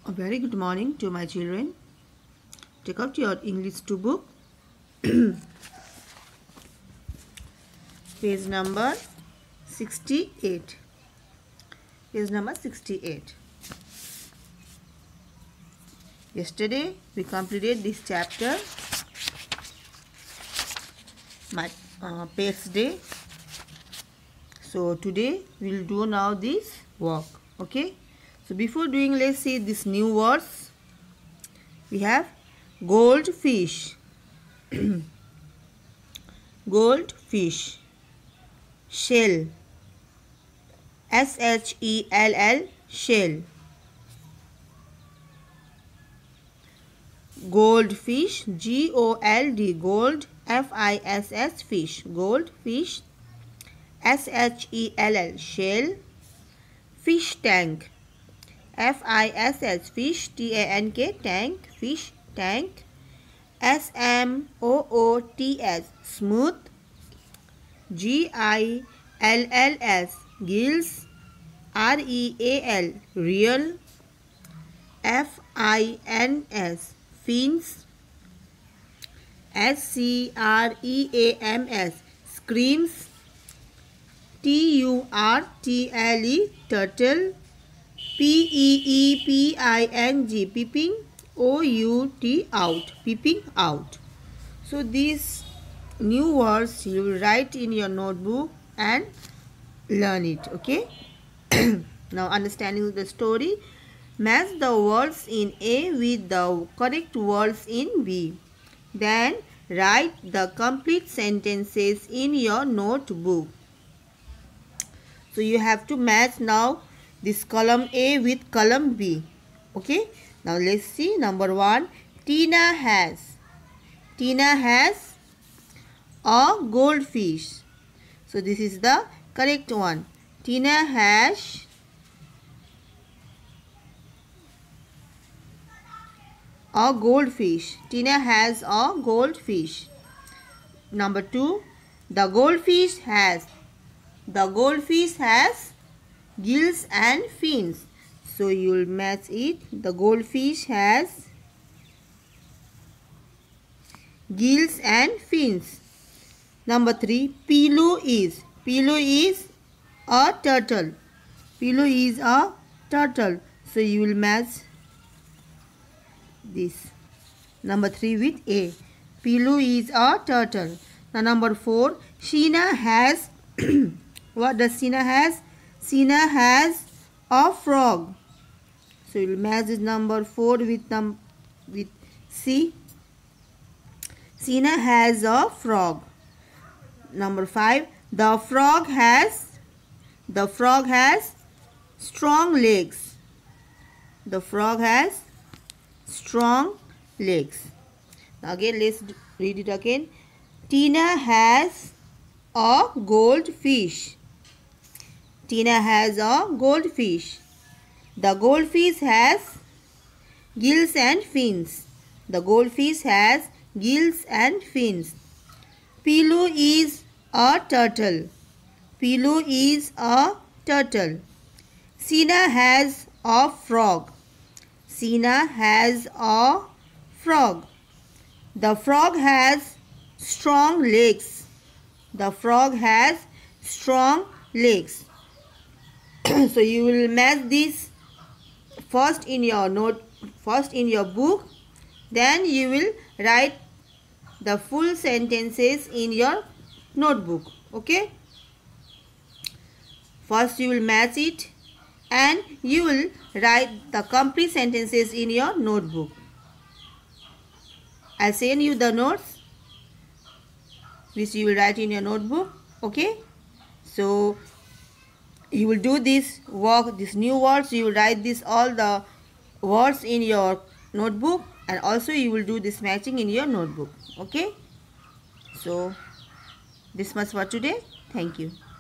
A very good morning to my children. Take out your English 2 book, page number 68. Page number 68. Yesterday we completed this chapter, Pets Day. So today we will do now this work. Okay. So before doing, let's see these new words. We have goldfish, goldfish, shell, shell, shell, goldfish, gold, gold, fish, fish, goldfish, shell, shell, fish tank, fish, fish, tank, tank, fish tank, smooth, smooth, gills, gills, real, real, fins, fins, screams, screams, turtle, turtle, peeping, peeping, out, peeping out. So these new words you will write in your notebook and learn it. Okay. Now understanding the story, match the words in A with the correct words in B. Then write the complete sentences in your notebook. So you have to match now this column A with column B. Okay. Now let's see. Number 1. Tina has a goldfish. So this is the correct one. Tina has a goldfish. Tina has a goldfish. Number 2. The goldfish has gills and fins. So you will match it. The goldfish has gills and fins. Number 3. Pillow is a turtle. Pillow is a turtle. So you will match this. Number 3 with A. Pillow is a turtle. Now number 4. Sheena has what does Sheena has? Sheena has a frog. So you will match this number 4 with C. Sheena has a frog. Number 5. The frog has strong legs. The frog has strong legs. Now again let's read it again. Tina has a goldfish. Tina has a goldfish. The goldfish has gills and fins. The goldfish has gills and fins. Pillow is a turtle. Pillow is a turtle. Sheena has a frog. Sheena has a frog. The frog has strong legs. The frog has strong legs. So you will match this first in your book. Then you will write the full sentences in your notebook. Okay. First you will match it and you will write the complete sentences in your notebook. I'll send you the notes which you will write in your notebook. Okay. So you will do this work, these new words. You will write all the words in your notebook, and also you will do this matching in your notebook. Okay. So this much for today. Thank you.